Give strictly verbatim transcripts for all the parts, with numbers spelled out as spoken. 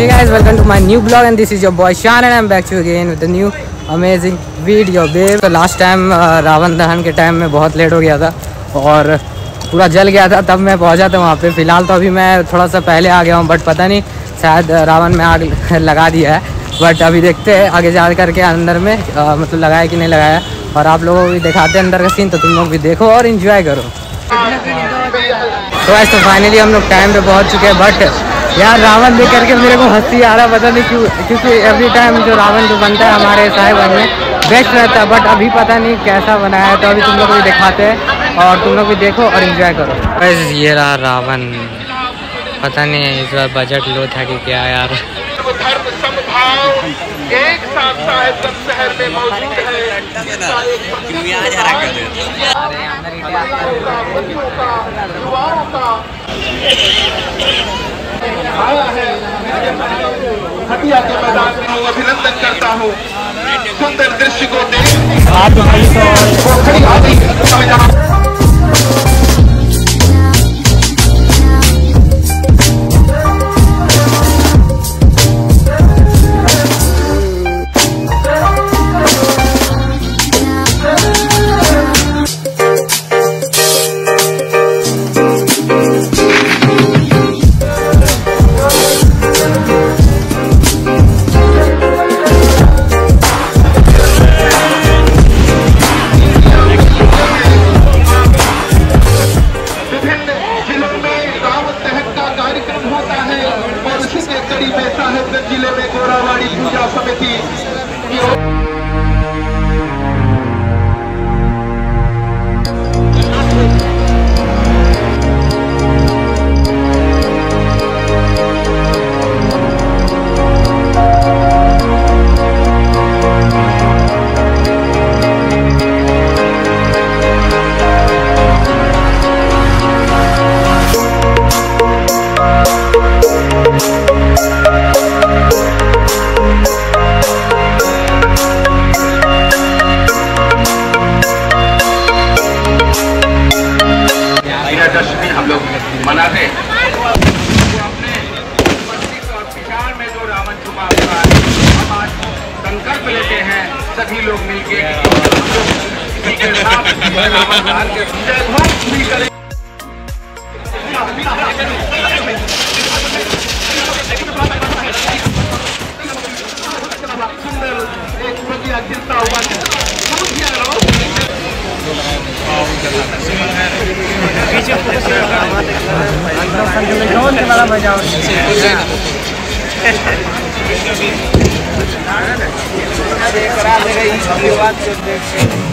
Hey guys, welcome to my new vlog and this is your boy Shan and I'm back to you again with a new amazing video babe. तो last time Ravan दहन के time में बहुत late हो गया था और पूरा जल गया था, तब मैं पहुंचा था वहाँ पे। फ़िलहाल तो अभी मैं थोड़ा सा पहले आ गया हूँ, बट पता नहीं शायद रावण में आग लगा दिया है। बट अभी देखते हैं आगे जा करके अंदर में आ, मतलब लगाया कि नहीं लगाया, और आप लोगों को भी दिखाते हैं अंदर का सीन, तो तुम लोग भी देखो और इन्जॉय करो। तो ऐसे तो फाइनली हम लोग टाइम पे पहुँच चुके हैं, बट यार रावण देख करके मेरे को हंसी आ रहा, पता नहीं क्यों, क्योंकि एवरी टाइम जो रावण जो बनता है हमारे साहिब में बेस्ट रहता है, बट अभी पता नहीं कैसा बनाया है। तो अभी तुम लोग को भी दिखाते हैं और तुम लोग भी देखो और एंजॉय करो। बस ये रहा रावण, पता नहीं इस बार बजट लो था कि क्या यार। एक साथ साहिबगंज शहर में मौजूद है। आया है हटिया के मैदान में हूँ, अभिनंदन करता हूँ। सुंदर दृश्य को देख जिले में गोरावाड़ी पूजा समिति दशमी हम लोग मनाते हैं। अपने विचार में जो रावण छुपा हुआ है, हम आज संकल्प लेते हैं सभी लोग मिलके सुंदर एक बढ़िया गिरता हुआ बड़ा मजा देख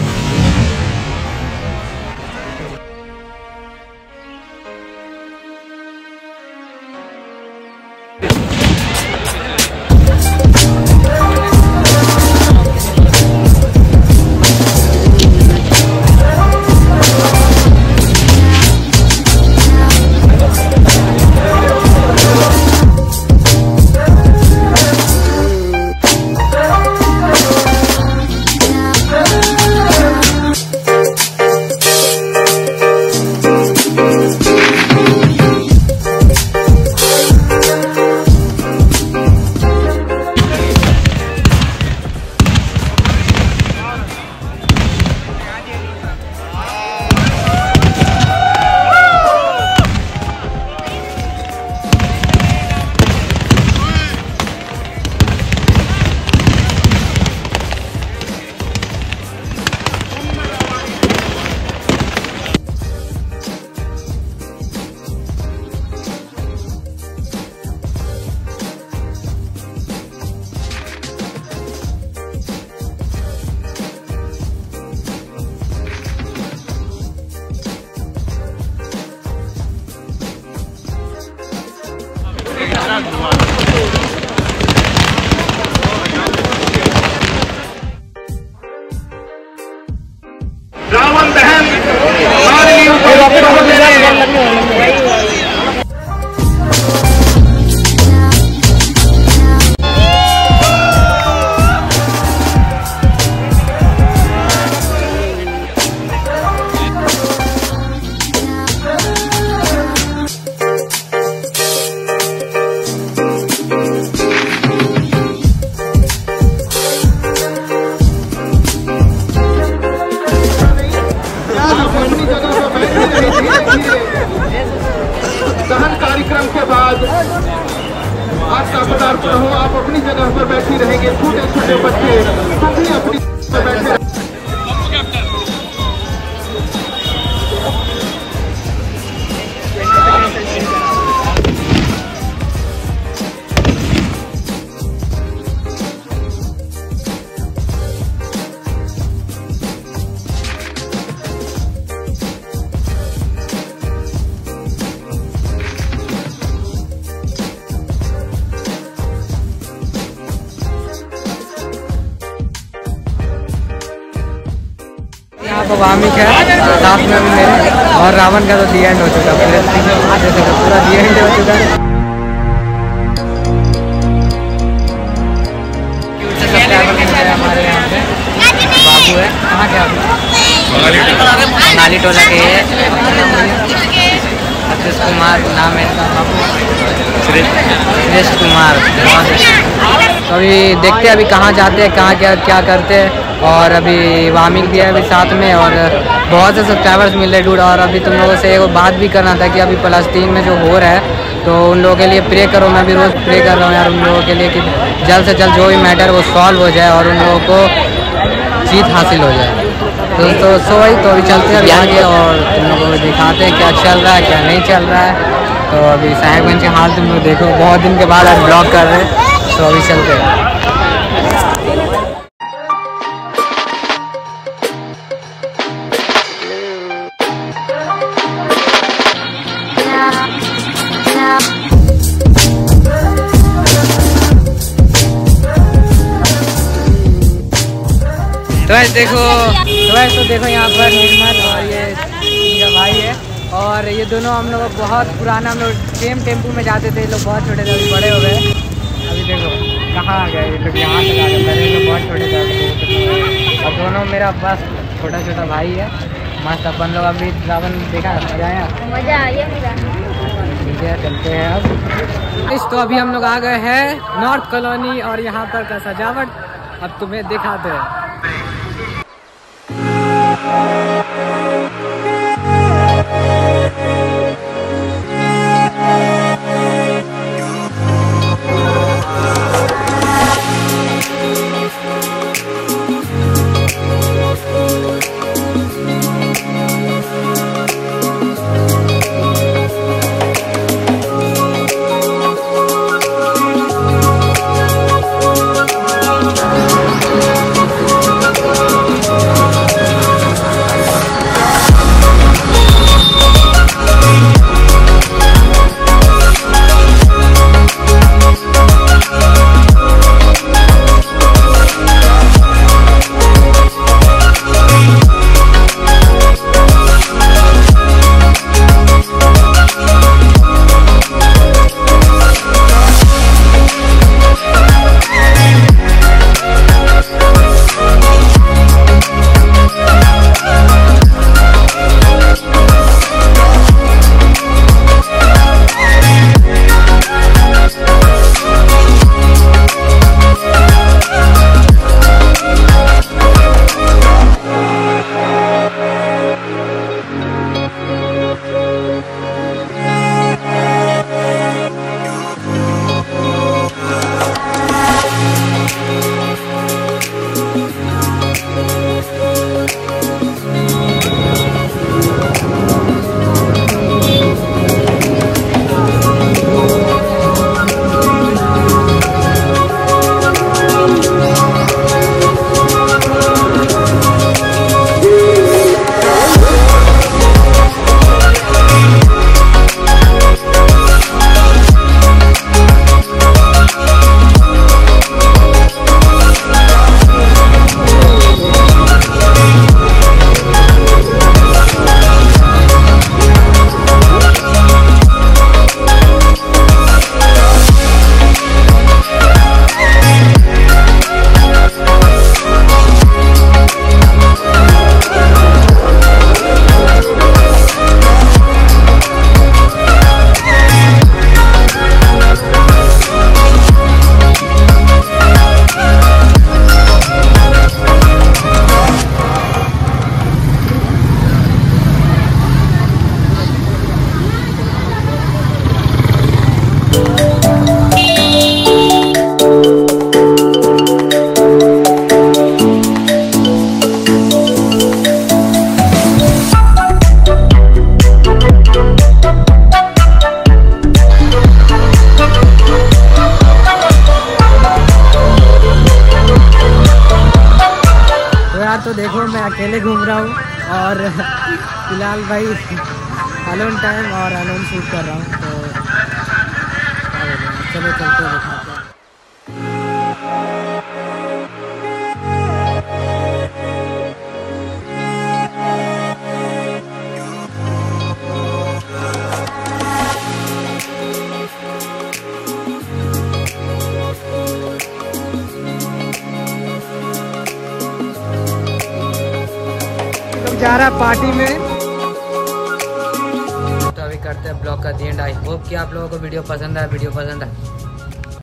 अपनी जगह पर बैठी रहेंगे। छोटे छोटे बच्चे सभी अपनी पर बैठे। तो वामिक है साथ में भी मेरे, और रावण का तो दी एंड हो चुका है, पूरा दी एंड हो चुका है। हमारे यहाँ पे बाबू है, कहाँ के आप? नाली टोला के अक्षय कुमार नाम है इनका, बाबू श्रेष्ठ कुमार। तो अभी देखते हैं अभी कहाँ जाते हैं, कहाँ क्या क्या करते हैं। और अभी वामिक भी है अभी साथ में, और बहुत से सब्सक्राइबर्स मिल रहे डूड। और अभी तुम लोगों से एक बात भी करना था कि अभी फ़लस्तीन में जो हो रहा है, तो उन लोगों के लिए प्रे करो। मैं भी रोज़ प्रे कर रहा हूँ यार उन लोगों के लिए कि जल्द से जल्द जो भी मैटर वो सॉल्व हो जाए और उन लोगों को जीत हासिल हो जाए। तो तो सो वही तो अभी चलते हैं आगे और तुम लोगों को दिखाते हैं क्या चल रहा है क्या नहीं चल रहा है। तो अभी साहेबगंज के हाल तुम लोग देखो, बहुत दिन के बाद आज ब्लॉग कर रहे हैं, तो अभी चलते हैं। तो ऐसे देखो तो ऐसे तो देखो यहाँ पर निर्मल और ये इनका भाई है, और ये दोनों हम लोग बहुत पुराना, हम लोग सेम टेम्पू में जाते थे। ये लोग बहुत छोटे थे, अभी बड़े हो गए। अभी देखो कहाँ आ गए ये लोग, यहाँ तक आ गए। पहले ये लोग बहुत छोटे थे, और दोनों मेरा बस छोटा छोटा भाई है। मस्त अपन लोग अभी रावण देखा, मजा आया मजा आया मेरा। ठीक है चलते हैं अब। इस तो अभी हम लोग आ गए हैं नॉर्थ कॉलोनी, और यहाँ पर का सजावट अब तुम्हें दिखाते हैं। अकेले घूम रहा हूँ और फिलहाल भाई अलोन टाइम और अलोन शूट कर रहा हूँ, तो चलो चलते हैं दिखाते हैं। जा रहा पार्टी में, तो अभी करते हैं ब्लॉग का दी एंड। आई होप कि आप लोगों को वीडियो पसंद आया। वीडियो पसंद आया